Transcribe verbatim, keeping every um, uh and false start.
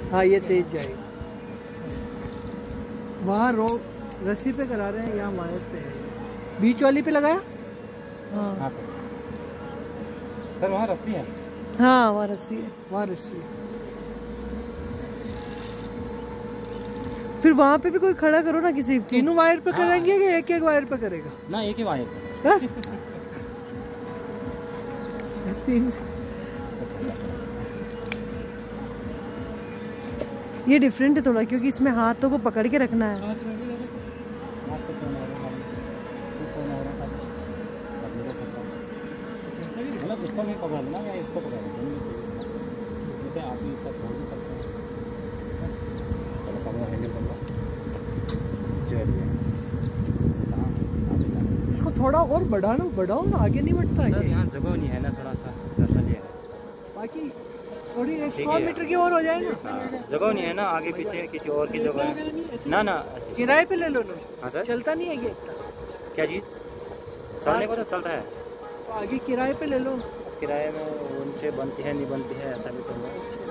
हाँ ये तेज जाएगी। वहाँ रो रस्सी पे करा रहे हैं, यहाँ वायर पे है। बीच वाली पे लगाया। हाँ हाँ सर सर वहाँ रस्सी है। हाँ वहाँ रस्सी है, वहाँ रस्सी है। फिर वहाँ पे भी कोई खड़ा करो ना किसी। तीनों वायर पे करेंगे कि एक एक वायर पे करेगा? ना एक ही वायर पे। तीन। ये डिफरेंट है थोड़ा, क्योंकि इसमें हाथों को पकड़ के रखना है। मतलब इसको नहीं पकड़ा देना, मैं इसको पकड़ा दूँगा। जैसे आप इसका छोड़ भी सकते हैं। चलो पकड़ो, हैंडल पकड़ो। चलिए इसको थोड़ा और बढ़ाना, बढ़ाओ ना, आगे नहीं बढ़ता है। सर यहाँ जगह नहीं है ना, थोड़ा सा दर्शन है। बाकी थोड़ी एक सौ मीटर की और हो जाए ना। हाँ, जगह नहीं है ना, आगे पीछे किसी और की जगह है ना। ना किराए पे ले लो ना। हाँ सर, चलता नहीं है ये क्या चीज़? चलने को तो चलता है, तो आगे किराए पे ले लो। किराए में उनसे बनती है नहीं बनती है ऐसा भी तो हुआ।